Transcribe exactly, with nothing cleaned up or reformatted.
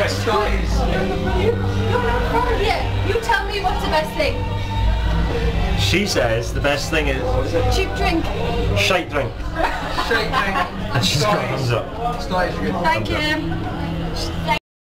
Scotty's. You're not from here. You tell me what's the best thing. She says the best thing is Cheap drink. shite drink. Shake drink. And she's got thumbs up. Scotty's a good Thank you.